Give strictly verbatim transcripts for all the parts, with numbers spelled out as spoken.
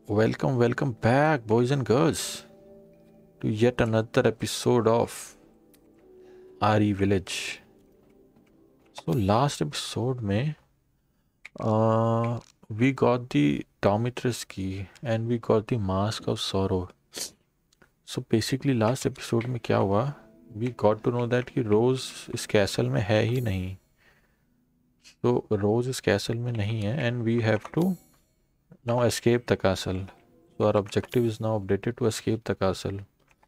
Welcome, welcome back, boys and girls, to yet another episode of R E Village. So, last episode, में, uh, we got the Domitress key and we got the Mask of Sorrow. So, basically, last episode में क्या हुआ? We got to know that कि Rose इस castle में है ही नहीं. So, Rose इस castle में नहीं है and we have to now escape the castle. So, our objective is now updated to escape the castle.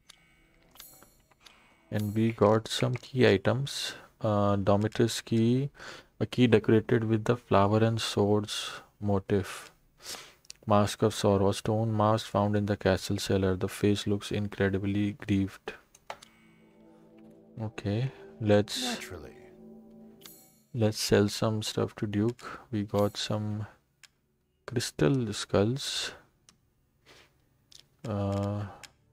And we got some key items. Uh, Domitress key, a key decorated with the flower and swords motif. Mask of Sorrow, a stone mask found in the castle cellar. The face looks incredibly grieved. Okay, let's Naturally. let's sell some stuff to Duke. We got some crystal skulls. Uh,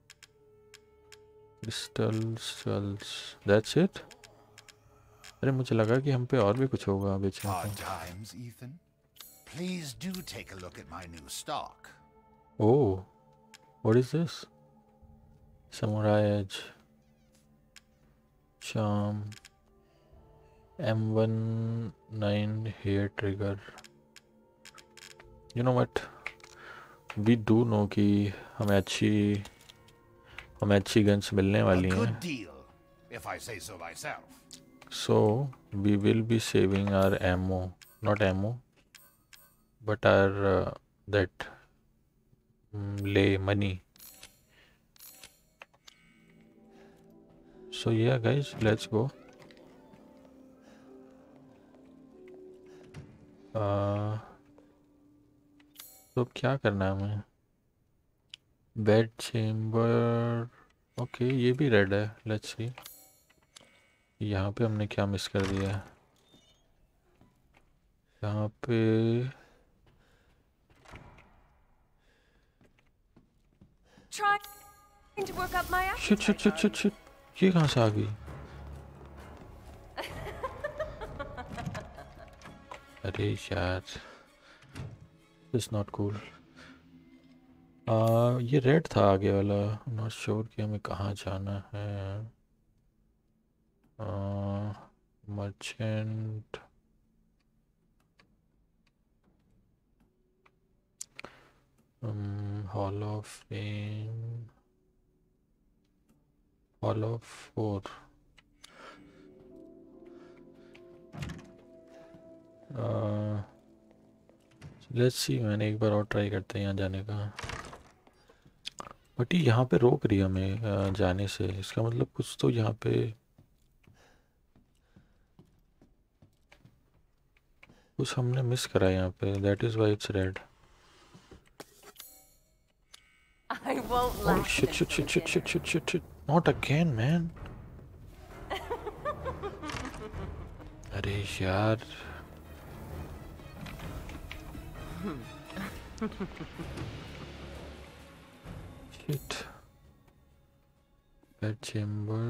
crystal skulls. That's it. अरे मुझे लगा कि हम पे और भी कुछ होगा बेचने Hard को. times, Ethan. Please do take a look at my new stock. Oh, what is this? Samurai Edge. Charm. M nineteen hair trigger. You know what? We do know कि हमें अच्छी हमें अच्छी गन्स मिलने A वाली हैं. good deal, if I say so myself. So we will be saving our ammo, not ammo, but our uh, that mm, lay money. So yeah, guys, let's go. Uh, तो क्या करना है हमें? Bed chamber. Okay, ये भी red है. Let's see यहाँ पे हमने क्या मिस कर दिया है. यहाँ पे Trying to work up my shit shit shit shit shit ये कहाँ से आ गई? अरे यार, इट्स नॉट कूल. ये रेड था आगे वाला. नॉट श्योर कि हमें कहाँ जाना है. Merchant. Hall of fame. Hall of four. Let's see, मैंने एक बार और ट्राई करते हैं यहाँ जाने का. बट ये यहाँ पे रोक रही है हमें uh, जाने से. इसका मतलब कुछ तो यहाँ पे कुछ हमने मिस करा है यहाँ पे. That is why it's red. I won't Oh laugh. shit shit shit shit shit shit shit shit. Not again, man. अरे यार. Shit. Bed chamber.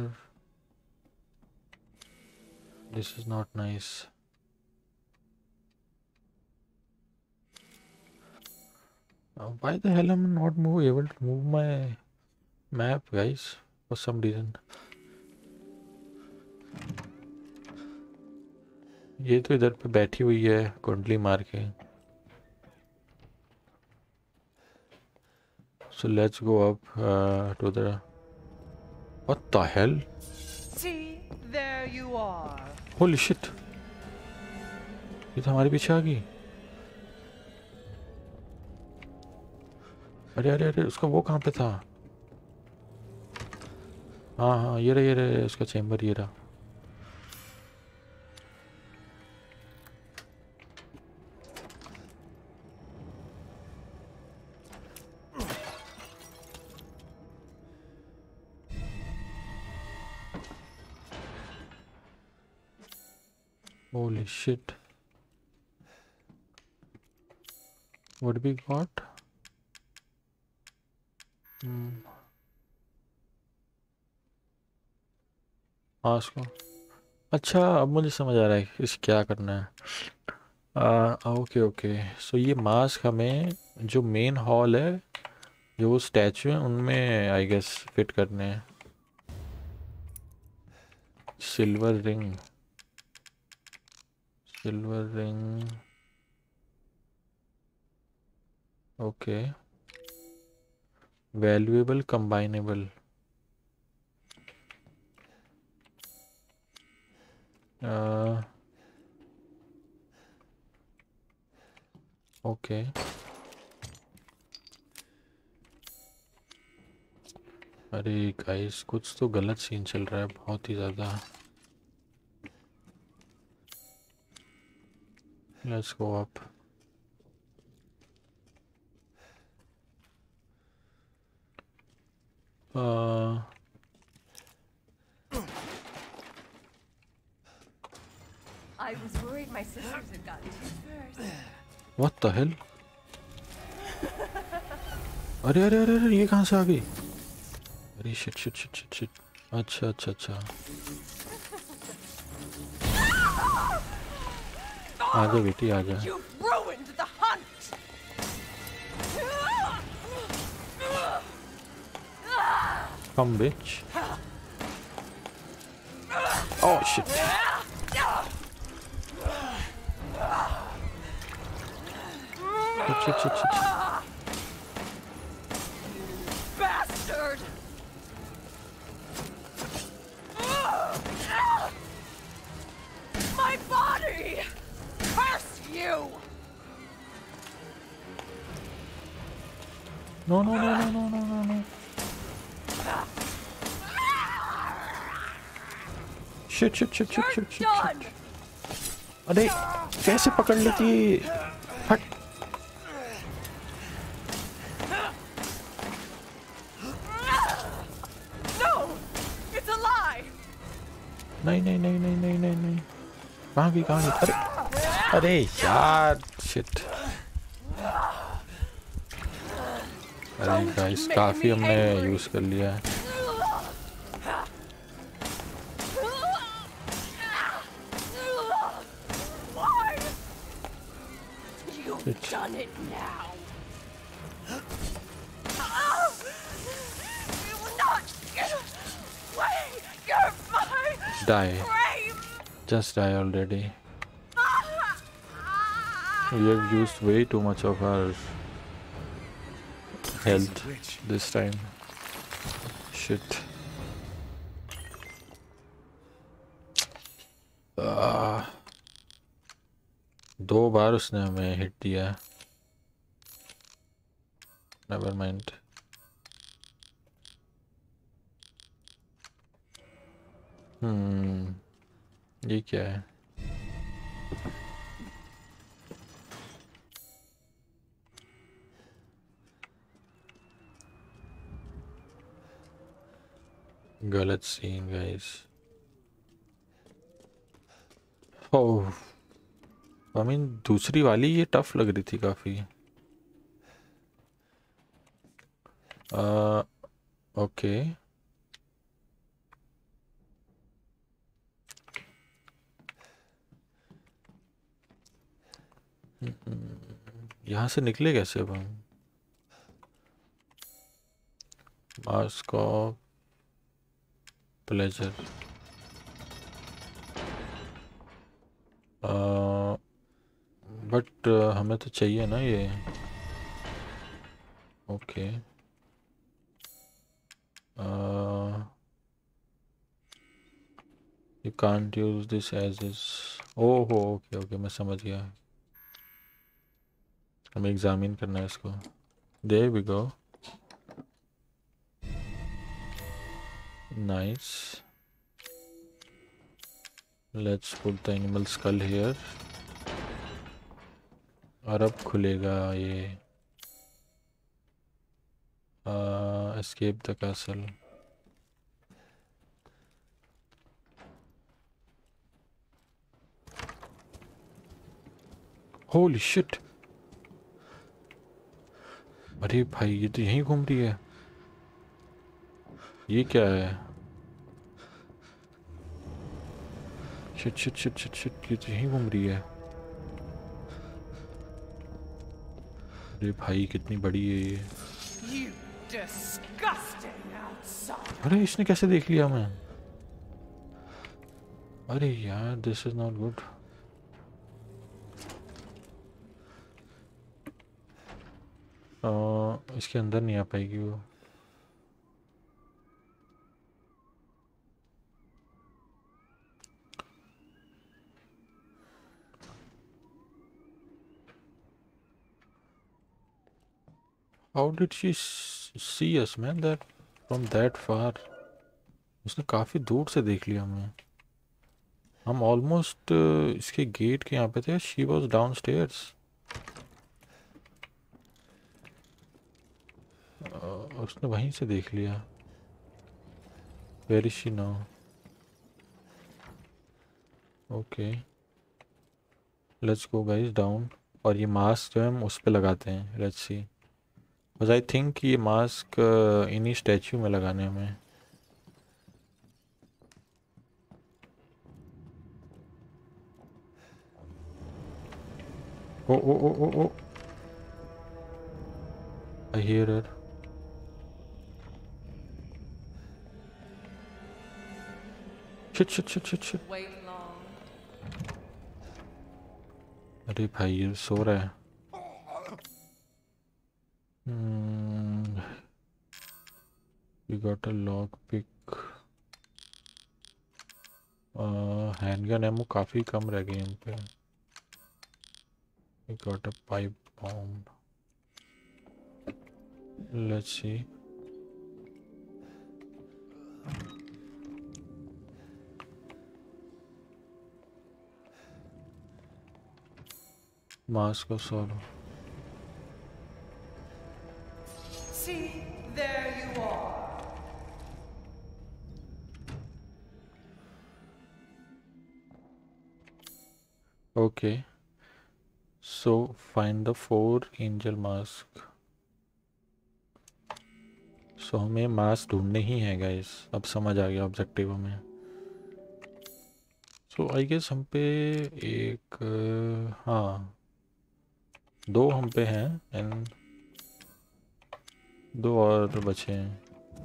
This is not nice. Uh, why the hell am I not move, able to move my map, guys? For some reason. ये तो इधर पे बैठी हुई है कुंडली मार के. So let's go up uh, to the. What the hell? See, there you are. Holy shit! ये तो हमारे पीछे आ गई. अरे अरे अरे, उसका वो कहाँ पे था? हाँ हाँ, ये रहा ये रहा उसका चेम्बर. ये रहा. Holy shit. What we got? Hmm. हाँ उसको. अच्छा, अब मुझे समझ आ रहा है इस क्या करना है. ओके ओके, सो ये मास्क हमें जो मेन हॉल है, जो वो स्टैचू है उनमें आई गेस फिट करने हैं। Silver ring, silver ring, okay. Valuable combinable, okay. अरे गाइस, कुछ तो गलत सीन चल रहा है बहुत ही ज़्यादा। Let's go up. I was worried my sisters had gotten too first. What the hell? अरे अरे अरे अरे, ये कहाँ से आ गई? अरे shit shit shit shit shit. अच्छा अच्छा अच्छा, आजा बेटी आजा। You've ruined the hunt! Come bitch. Oh shit. Shit shit shit shit. Bastard! My body! Curse you! No no no no no no no no. Shit shit shit shit shit shit. Done! अरे कैसे पकड़ लेती? हट। No! It's a lie! नहीं नहीं नहीं नहीं नहीं नहीं नहीं, कहाँ गई कहाँ गई? अरे अरे यार शिट। अरे गाइस, काफ़ी हमने यूज़ कर लिया है। Why? You've It's- done it now. You will not get away! You're my Die, frame! just die already. We have used way too much of our health this time. Shit. Ah. दो बार उसने हमें hit दिया। Never mind. हम्म ये क्या है? गलत scene guys. Oh, I mean दूसरी वाली ये टफ लग रही थी काफ़ी। ओके, यहाँ से निकले कैसे अब हम? मास्क ऑफ प्लेजर, बट हमें तो चाहिए ना ये। Okay, you can't use this as is. ओहो ओके ओके, मैं समझ गया। हमें एग्जामिन करना है इसको। There we go, nice. Let's put the animal skull here. और अब खुलेगा ये escape the castle. Holy shit. अरे भाई, ये तो यहीं घूम रही है। ये क्या है? Shit shit shit shit shit, ये तो यहीं घूम रही है। अरे भाई कितनी बड़ी है ये। You disgusting outsider. अरे इसने कैसे देख लिया मैं? अरे यार दिस इज नॉट गुड। इसके अंदर नहीं आ पाएगी वो। How did she s- see us man that from that far? उसने काफी दूर से देख लिया हमें। हम ऑलमोस्ट इसके गेट के यहाँ पे थे। She was downstairs. उसने वहीं से देख लिया। Where is she now? Okay let's go guys down. और ये मास्क जो है हम उस पे लगाते हैं। Let's see. बस आई थिंक ये मास्क इन्हीं स्टैचू में लगाने हमें। Oh oh oh oh oh I hear her. Shit shit shit shit shit. Wait long. अरे भाई ये सो रहा है। Hmm, we got a lock pick. Handgun ammo काफ़ी कम रह गई इन पे। We got a pipe bomb. Let's see. Mask of sorrow. See, there you are. Okay. So find the four angel mask. So हमें मास्क ढूंढने ही है guys. अब समझ आ गया ऑब्जेक्टिव हमें। सो आई गेस हम पे एक अ, हाँ दो हम पे हैं एंड दो और बचे हैं।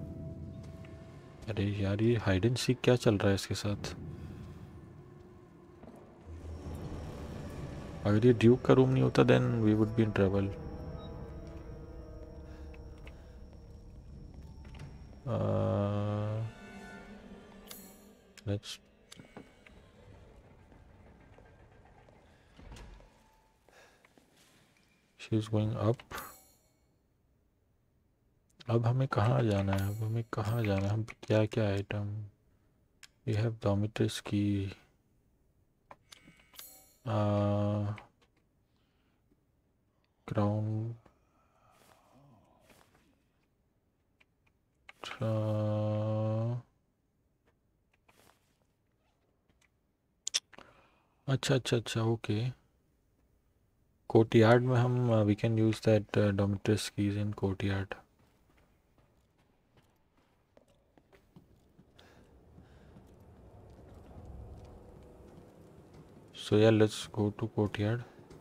अरे यार ये हाइड एंड सीक क्या चल रहा है इसके साथ? अगर ये ड्यूक का रूम नहीं होता then we would be in trouble. Let's she is going up. अब हमें कहाँ जाना है? अब हमें कहाँ जाना है? हम क्या क्या आइटम? वी हैव डॉमिट्रिस की। क्राउन। अच्छा अच्छा अच्छा ओके। कोर्टयार्ड में हम we can use that Dimitrescu's keys in courtyard. So yeah, let's go to courtyard.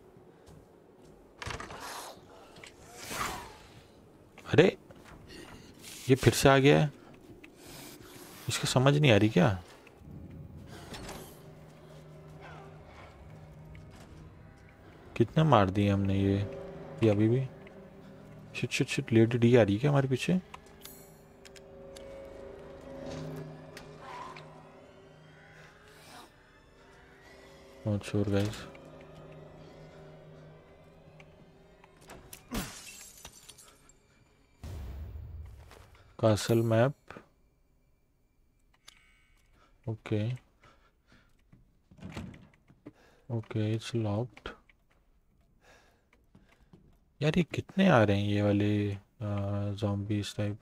अरे ये फिर से आ गया है। इसकी समझ नहीं आ रही क्या? कितने मार दिए हमने ये? ये अभी भी shit shit shit. Lady D आ रही है क्या हमारे पीछे? Not sure guys. Castle map. Okay okay it's locked. यार ये कितने आ रहे हैं ये वाले zombies type?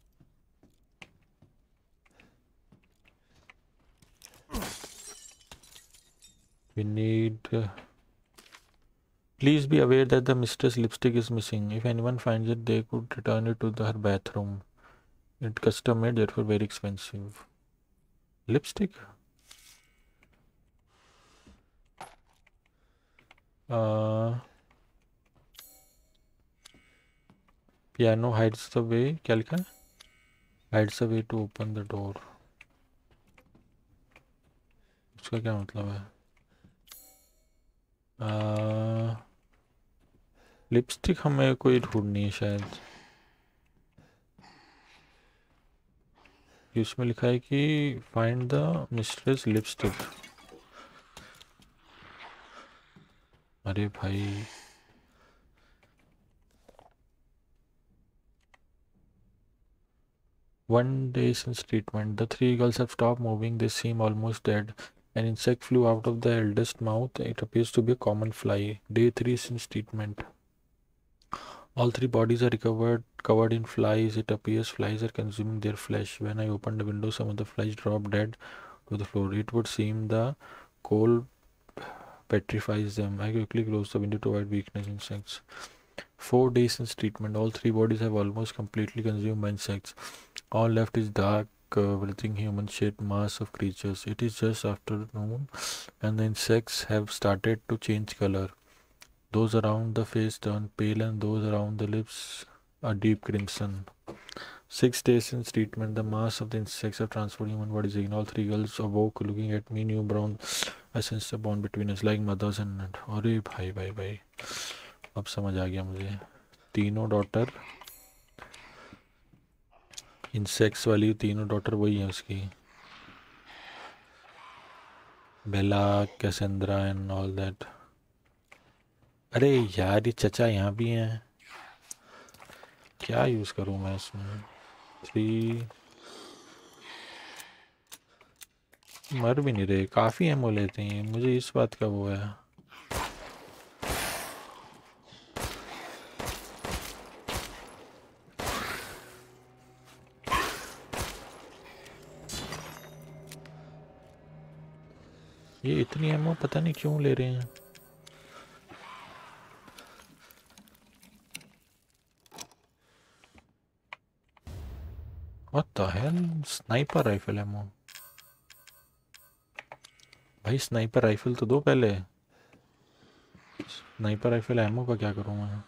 We need. Please be aware that the mistress lipstick is missing. If anyone finds it, they could return it to the, her bathroom. It's custom made, therefore very expensive. Lipstick? Uh, piano hides the way, क्या लिखा है? Hides the way to open the door, उसका क्या मतलब है? Lipstick हमें कोई ढूंढनी है शायद। इसमें लिखा है कि फाइंड द मिस्ट्रेस लिपस्टिक। अरे भाई, one day since treatment, the three girls have stopped moving. They seem almost dead. An insect flew out of the eldest mouth. It appears to be a common fly. Day three since treatment. All three bodies are recovered, covered in flies. It appears flies are consuming their flesh. When I opened the window, some of the flies dropped dead to the floor. It would seem the cold petrifies them. I quickly closed the window to avoid weakness insects. Four days since treatment. All three bodies have almost completely consumed by insects. All left is dark, uh, writhing human-shaped mass of creatures. It is just afternoon, and the insects have started to change color. Those around the face turn pale, and those around the lips are deep crimson. Six days since treatment, the mass of the insects have transformed human bodies. Again, all three girls awoke, looking at me, new brown. I sensed a bond between us, like mothers and aunt. अरे भाई भाई भाई, अब समझ आ गया मुझे। तीनों daughter insects वाली, तीनों डॉटर वही है उसकी, Bella, Cassandra and all that. अरे यार, ये चचा यहाँ भी हैं, क्या यूज़ करूँ मैं इसमें? थ्री मर भी नहीं रहे, काफ़ी एमओ लेते हैं मुझे, इस बात का वो है। ये इतनी एमओ पता नहीं क्यों ले रहे हैं। What the hell? Sniper rifle ammo? भाई स्नाइपर राइफल तो दो पहले। स्नाइपर राइफल एमओ का क्या करूँ मैं?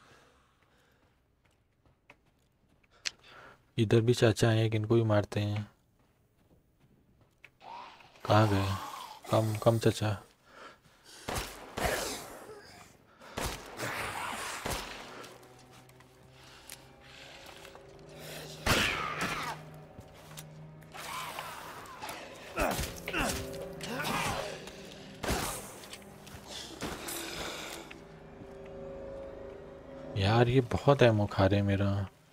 इधर भी चाचा हैं, किनको भी मारते हैं। कहाँ गए? कम कम चाचा। यार ये बहुत एमो खा रहे हैं मेरा।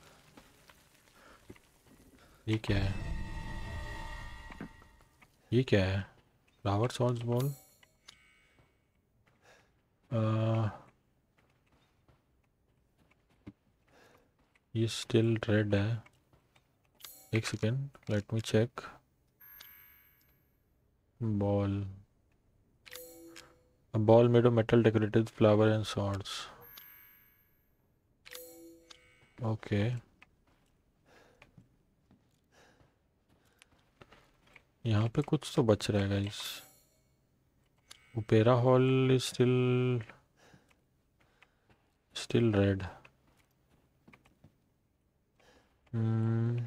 ये क्या है? ये क्या है? Flower salt ball. ये स्टिल रेड है। एक second, let me check. Ball, a ball made of metal decorated with flower and swords. Okay. यहाँ पे कुछ तो बच रहा है guys. Opera hall is still still red. Hmm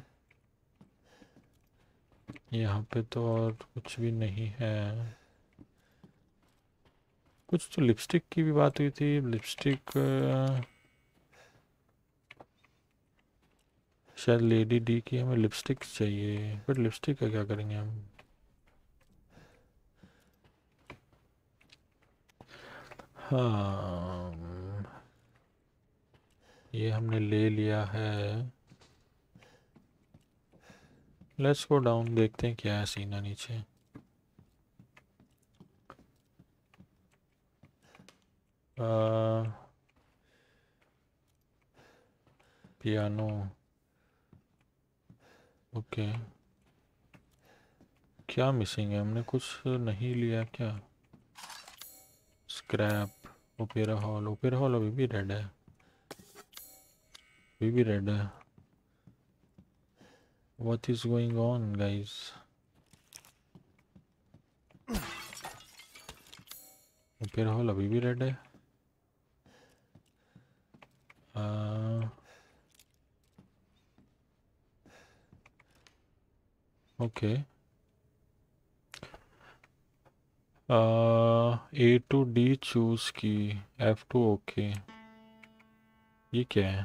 यहाँ पे तो और कुछ भी नहीं है। कुछ तो लिपस्टिक की भी बात हुई थी। लिपस्टिक शायद लेडी डी की, हमें लिपस्टिक चाहिए, बट लिपस्टिक का क्या करेंगे हम? हाँ, ये हमने ले लिया है। लेट्स गो डाउन, देखते हैं क्या है सीना नीचे। Piano, okay. क्या मिसिंग है? हमने कुछ नहीं लिया क्या? Scrap, opera hall. Opera hall अभी भी रेड है, अभी भी रेड है। What is going on guys? Opera hall अभी भी रेड है। Okay, A two D choose की, एफ टू ओके। ये क्या है?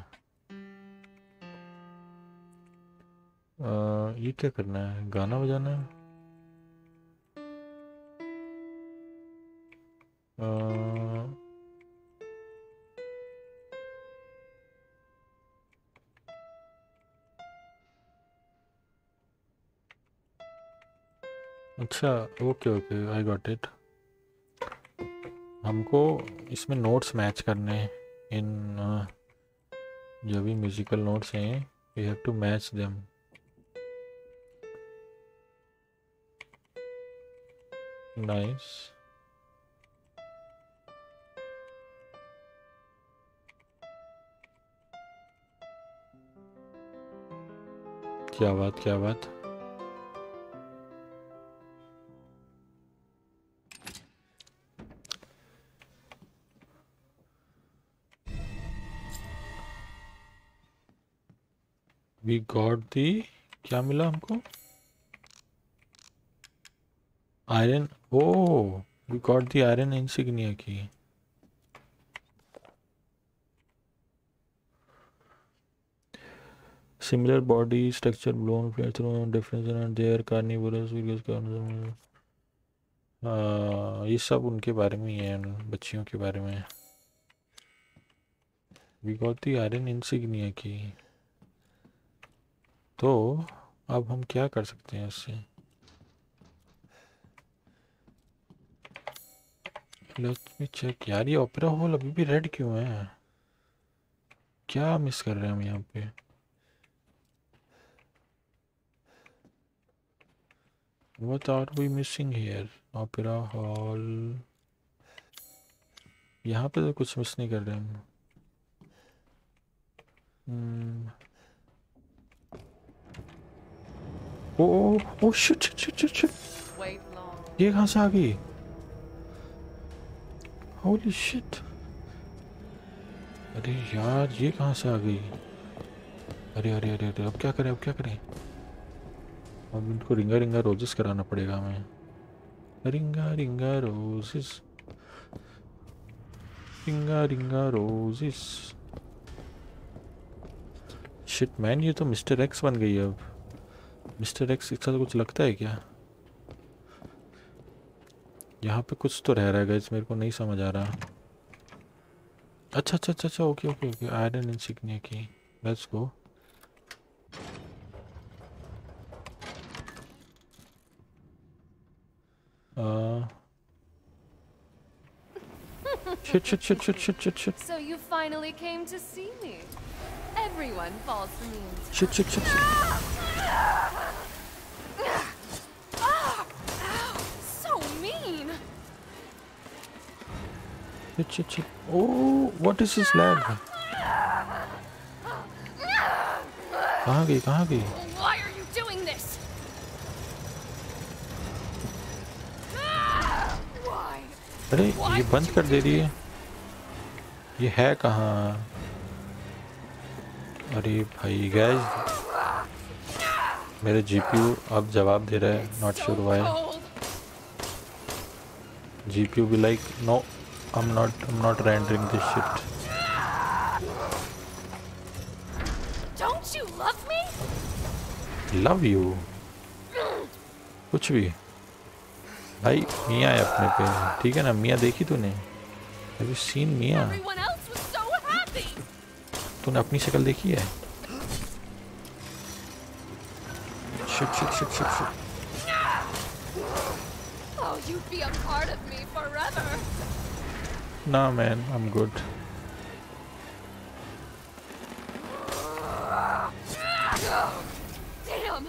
uh, ये क्या करना है? गाना बजाना है? uh, अच्छा, okay okay, I got it. हमको इसमें नोट्स मैच करने हैं, इन जो भी म्यूजिकल नोट्स हैं we have to match them. Nice, क्या बात क्या बात। वी गॉट दी, क्या मिला हमको? Iron, oh we got the iron insignia की। Similar body structure blown flare through difference and their carnivorous various carnivorous। हाँ, ये सब उनके बारे में ही है, उन बच्चियों के बारे में। We got the iron insignia की। तो अब हम क्या कर सकते हैं इससे? Let's me check. यार ये ओपेरा हॉल अभी भी रेड क्यों है? क्या मिस कर रहे हैं हम यहाँ पे? What are we missing here? Opera hall, यहाँ पे तो कुछ मिस नहीं कर रहे हम। hmm. Oh oh shit shit shit shit shit, Wait long. ये कहाँ से आ गई? होली शिट, अरे यार ये कहाँ से आ गई? अरे अरे अरे अरे, अब क्या करें अब क्या करें? अब इनको रिंगा रिंगा रोजेस कराना पड़ेगा हमें। रिंगा रिंगा रोजेस, रिंगा रिंगा रोजेस। शिट मैन, ये तो मिस्टर एक्स बन गई अब। मिस्टर एक्स के साथ कुछ लगता है क्या? यहाँ पे कुछ तो रह रहा है गाइस, मेरे को नहीं समझ आ रहा। अच्छा अच्छा अच्छा अच्छा, okay okay okay, iron insignia की, let's go. Shit shit shit shit shit shit shit So you finally came to see me. Everyone falls for me. Shit shit shit So mean. Shit shit shit. Oh what is this lag? कहाँ गई कहाँ गई? Why are you doing this? Why? अरे ये बंद कर दे रही है, ये है कहाँ? अरे भाई गाइस, मेरे जीपीयू अब जवाब दे रहा है, नॉट श्योर व्हाई। जीपीयू भी like no, I am not I am not rendering this shit. Don't you love me? Love you कुछ भी भाई, मियाँ है अपने पे, ठीक है ना? मियाँ देखी तूने? Have you seen Mia? Everyone else was so happy. तूने अपनी शक्ल देखी है? Shit shit shit shit shit. Oh, you'd be a part of me forever. ना man, I am good. Damn.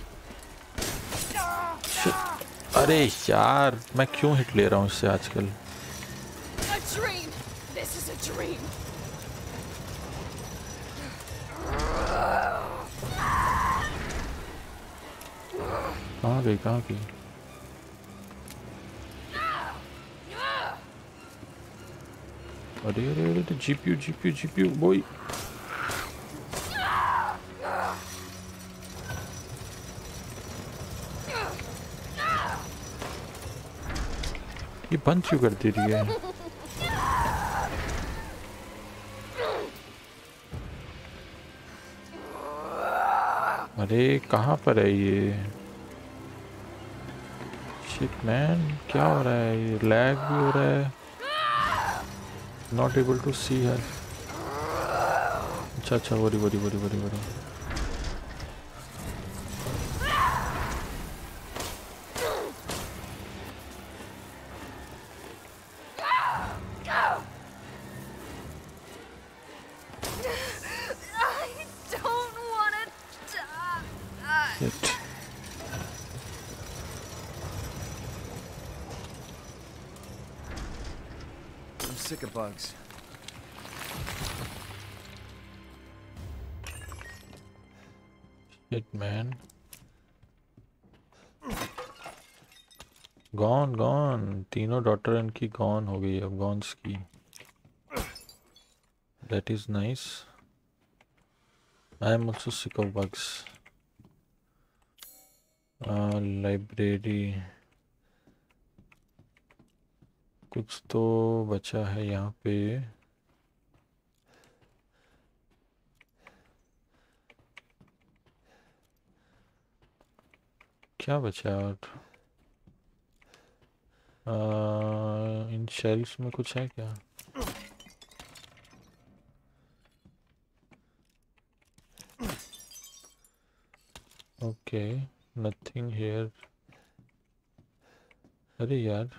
अरे यार मैं क्यों हिट ले रहा हूँ इससे आजकल? A dream. This is a dream. कहाँ गई कहाँ गई? अरे अरे अरे, जीपीयू जीपीयू जीपीयू बोई। ये बंद क्यों कर दे रही है? अरे कहाँ पर है ये? शिट मैन, क्या हो रहा है? ये लैग भी हो रहा है। Not able to see her. अच्छा अच्छा, worry worry worry worry worry. I don't want to die. Shit. I'm sick of bugs. Shit man. Gone gone, तीनों डॉटर इनकी गॉन हो गई अब, गॉन्स की। That is nice. I am also sick of bugs. Library, कुछ तो बचा है यहाँ पे। क्या बचा और? uh, इन शेल्फ्स में कुछ है क्या? Okay, nothing here. अरे यार,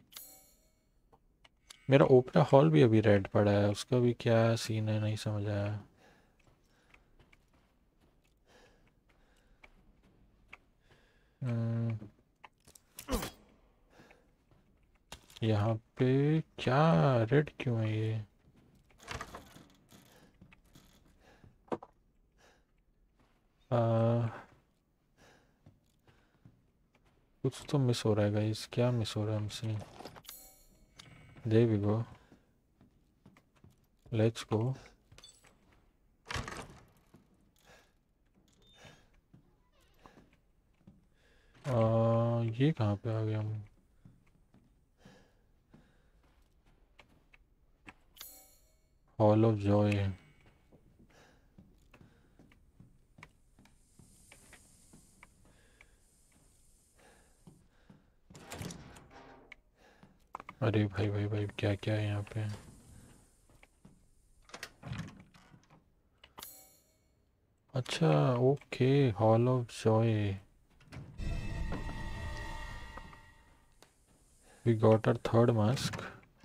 मेरा ओपरा हॉल भी अभी रेड पड़ा है, उसका भी क्या सीन है नहीं समझ आया। हम्म, यहाँ पे क्या रेड क्यों है ये? आ, कुछ तो मिस हो रहा है गाइस, क्या मिस हो रहा है हमसे? There we go. Let's go. आ, ये कहाँ पे आ गए हम? Hall of joy. अरे भाई भाई भाई, क्या क्या है यहाँ पे? अच्छा okay, hall of joy. We got our third mask.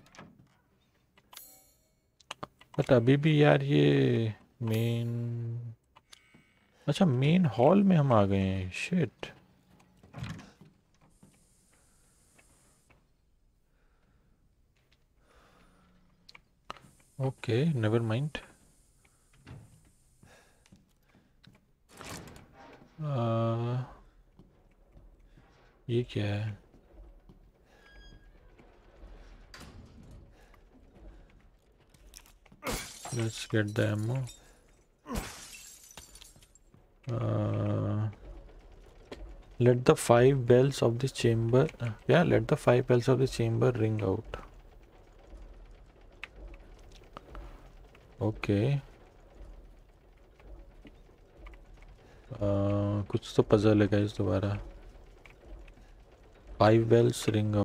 But अभी भी यार ये मेन, अच्छा मेन हॉल में हम आ गए हैं। शिट। Okay never mind. ये क्या है? Let's get the ammo. Uh, let the five bells of the chamber. Uh, yeah, let the five bells of the chamber ring out. Okay. Uh, कुछ तो पजल है गाइस दोबारा। Five bells ring out.